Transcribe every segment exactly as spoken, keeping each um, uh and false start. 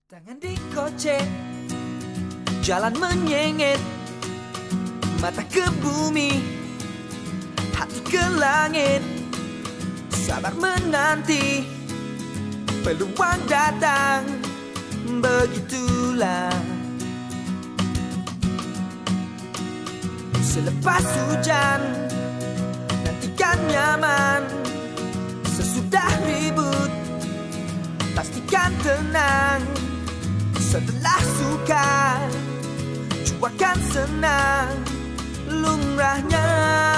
Tangan dikocek, jalan menyengit, mata ke bumi, hati ke langit. Sabar menanti, peluang datang, begitulah. Selepas hujan, nantikan nyaman. Sesudah ribut, pastikan tenang. Setelah suka, cuakan senang, lumrahnya.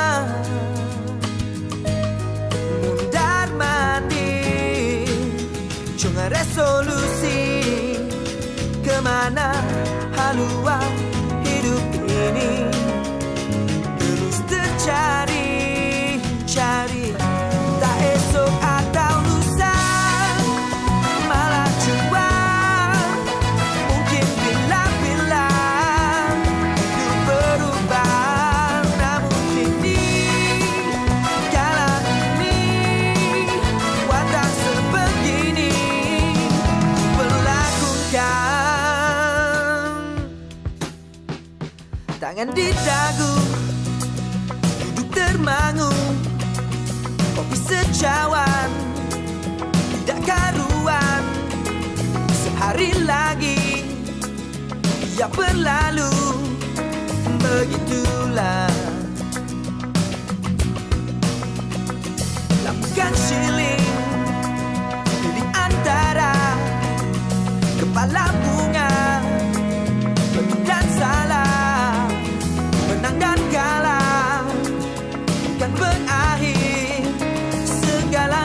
Mundar mandir, jangan resolusi. Kemana haluan hidup ini? Terus tercari, cari, tak esok atau lusa, malah cuma mungkin bila-bila hidup berubah. Namun kini, kala ini, watak sebegini perlu lakukan. Tangan di dagu, duduk termangu, kopi secawan, tidak karuan. Sehari lagi, ia berlalu, begitulah. Lakukan shilling, pilih antara kepala bunga, betul dan salah, menang dan kalah, bukan berakhir segala.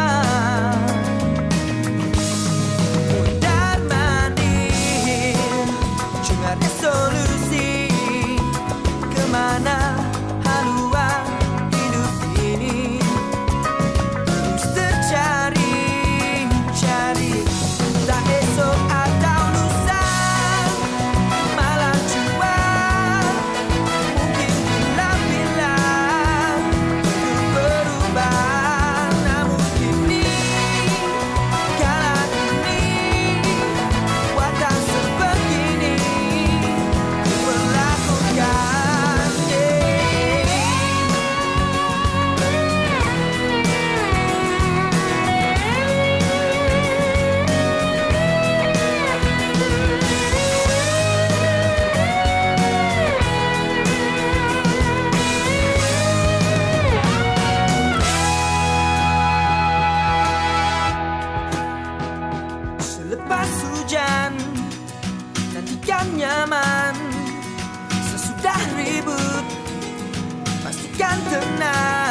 Mundar mandir, jangan resolusi. Kemana haluan hidup ini? Terus tercari, cari, tak esok atau lusa, malah cuma mungkin bila-bila hidup berubah. Namun kini, kala ini, watak sebegini diperlakukan. Selepas hujan, nantikan nyaman. Sesudah ribut, pastikan tenang.